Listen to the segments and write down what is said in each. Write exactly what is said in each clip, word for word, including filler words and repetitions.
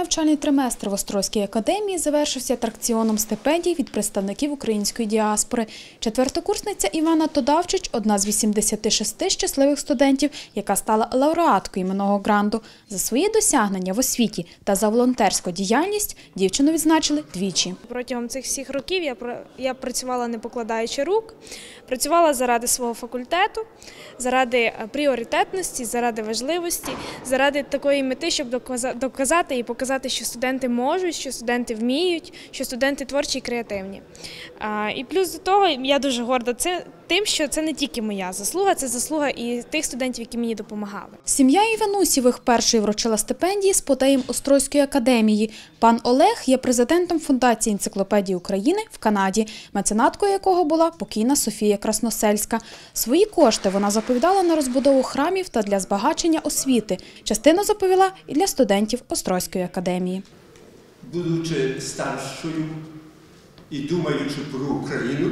навчальний триместр в Острозькій академії завершився атракціоном стипендій від представників української діаспори. Четвертокурсниця Івана Тодавчич – одна з вісімдесяти шести щасливих студентів, яка стала лауреаткою іменного гранту. За свої досягнення в освіті та за волонтерську діяльність дівчину відзначили двічі. Протягом цих всіх років я, я працювала не покладаючи рук, працювала заради свого факультету, заради пріоритетності, заради важливості, заради такої мети, щоб доказати і показати, що студенти можуть, що студенти вміють, що студенти творчі і креативні. І плюс до того, я дуже горда тим, що це не тільки моя заслуга, це заслуга і тих студентів, які мені допомагали. Сім'я Іванусєвих першою вручила стипендії з потеєм Острозької академії. Пан Олег є президентом Фундації енциклопедії України в Канаді, меценаткою якого була покійна Софія Красносельська. Свої кошти вона заповідала на розбудову храмів та для збагачення освіти. Частину заповіла і для студентів Острозької академії. Будучи старшою і думаючи про Україну,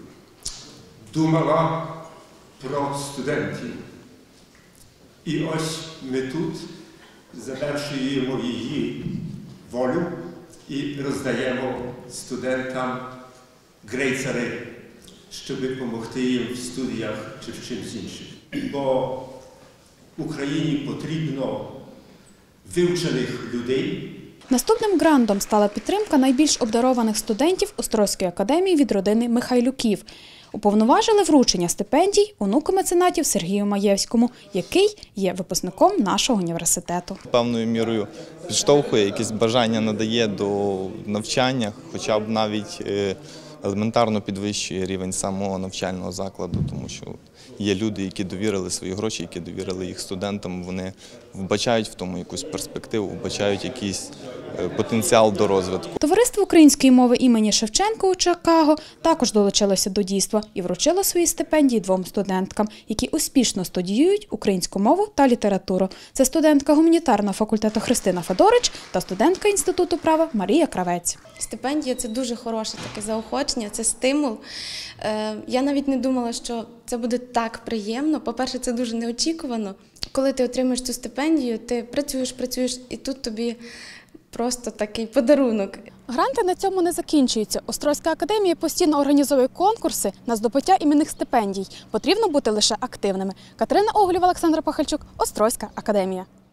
думала про студентів. І ось ми тут завершуємо її волю і роздаємо студентам грейцери, щоб допомогти їм в студіях чи в чимось іншим. Бо Україні потрібно вивчених людей. Наступним грантом стала підтримка найбільш обдарованих студентів Острозької академії від родини Михайлюків. Уповноважили вручення стипендій онуку меценатів Сергію Маєвському, який є випускником нашого університету. Певною мірою підштовхує, якесь бажання надає до навчання, хоча б навіть елементарно підвищує рівень самого навчального закладу, тому що є люди, які довірили свої гроші, які довірили їх студентам, вони вбачають в тому якусь перспективу, вбачають якийсь потенціал до розвитку. Товариство української мови імені Шевченка у Чикаго також долучилося до дійства і вручило свої стипендії двом студенткам, які успішно студіюють українську мову та літературу. Це студентка гуманітарного факультету Христина Федорич та студентка Інституту права Марія Кравець. Стипендія – це дуже хороше таке заохочення, це стимул. Я навіть не думала, що це буде так приємно. По-перше, це дуже неочікувано. Коли ти отримуєш цю стипендію, ти працюєш, працюєш, і тут тобі просто такий подарунок. Гранти на цьому не закінчуються. Острозька академія постійно організовує конкурси на здобуття іменних стипендій. Потрібно бути лише активними. Катерина Оглєва, Олександр Пахальчук, Острозька академія.